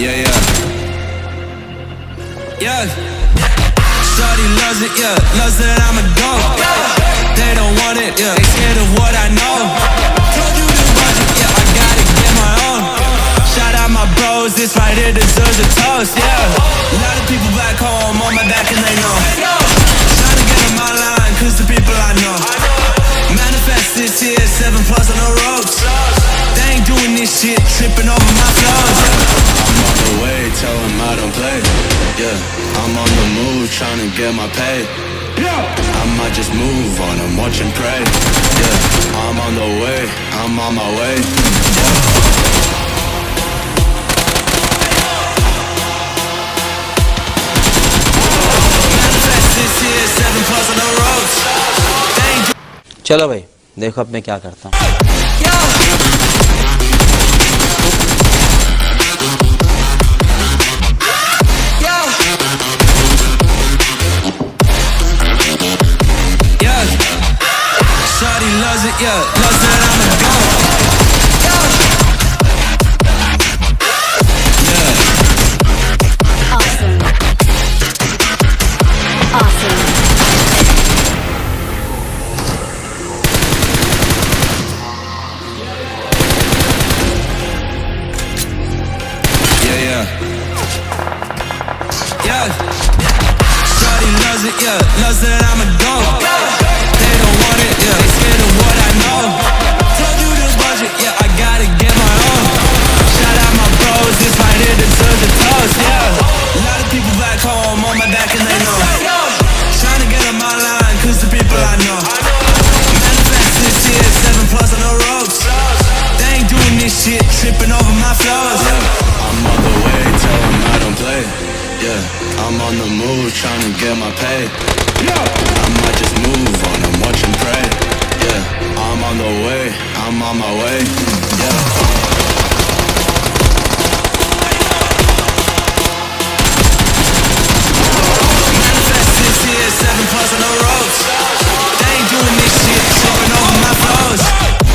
Yeah, yeah. Yeah. Shorty loves it, yeah. Loves that I'm a dog. They don't want it, yeah. They scared of what I know. Told you the budget, yeah. I gotta get my own. Shout out my bros, this right here deserves a toast, yeah. A lot of people back home on my back and they know. Trying to get in my line, cause the people I know. Manifest this year, 7+ on the ropes. They ain't doing this shit, tripping over my flows. I'm on the way, tell them I don't play. Yeah, I'm on the move, trying to get my pay. I might just move on and watch and pray. Yeah, I'm on the way, I'm on my way. Yeah. चलो भाई देखो अब मैं क्या करता हूँ। Yeah, loves that I'm a dog. They don't want it, yeah. They scared of what I know. Told you the budget, yeah. I gotta get my own. Shout out my bros, this right here deserves a toast, yeah. A lot of people back home on my back and they know. Trying to get in my line, cause the people I know. Manifest this year, 7+ on the ropes. They ain't doing this shit, tripping over my flows. Yeah, I'm on the way, tell them I don't play. Yeah, I'm on the move, trying to get my pay. I might just move on and watch and pray. Yeah, I'm on the way, I'm on my way. Yeah. Manifest this year, 7+ on the ropes. They ain't doing this shit, tripping over my flows.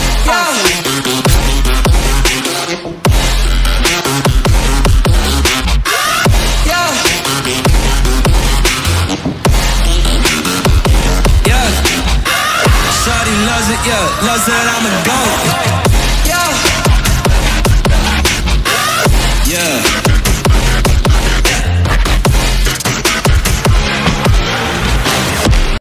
Yeah, loves that I'm a goat. Yeah. Yeah.